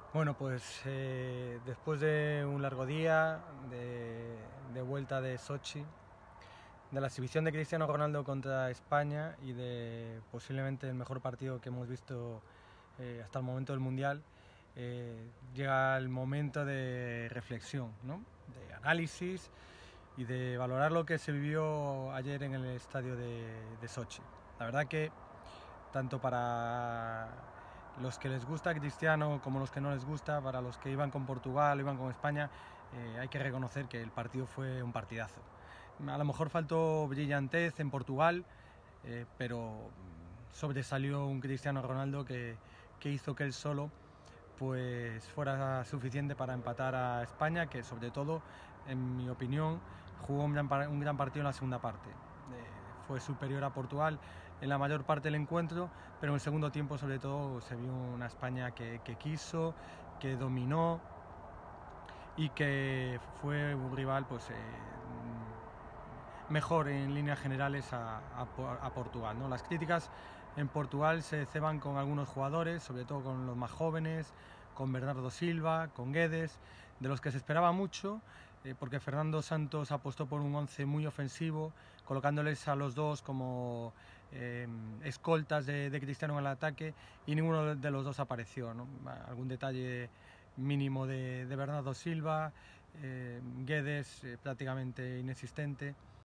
Bueno, pues después de un largo día de vuelta de Sochi, de la exhibición de Cristiano Ronaldo contra España y de posiblemente el mejor partido que hemos visto hasta el momento del Mundial, llega el momento de reflexión, ¿no? De análisis y de valorar lo que se vivió ayer en el estadio de Sochi. La verdad que tanto para los que les gusta Cristiano como los que no les gusta, para los que iban con Portugal o iban con España, hay que reconocer que el partido fue un partidazo. A lo mejor faltó brillantez en Portugal, pero sobresalió un Cristiano Ronaldo que hizo que él solo pues fuera suficiente para empatar a España, que sobre todo, en mi opinión, jugó un gran partido en la segunda parte. Fue superior a Portugal en la mayor parte del encuentro, pero en el segundo tiempo sobre todo se vio una España que quiso, que dominó y que fue un rival pues mejor en líneas generales a Portugal, ¿no? Las críticas en Portugal se ceban con algunos jugadores, sobre todo con los más jóvenes, con Bernardo Silva, con Guedes, de los que se esperaba mucho, porque Fernando Santos apostó por un once muy ofensivo, colocándoles a los dos como escoltas de Cristiano en el ataque, y ninguno de los dos apareció, ¿no? Algún detalle mínimo de Bernardo Silva, Guedes prácticamente inexistente.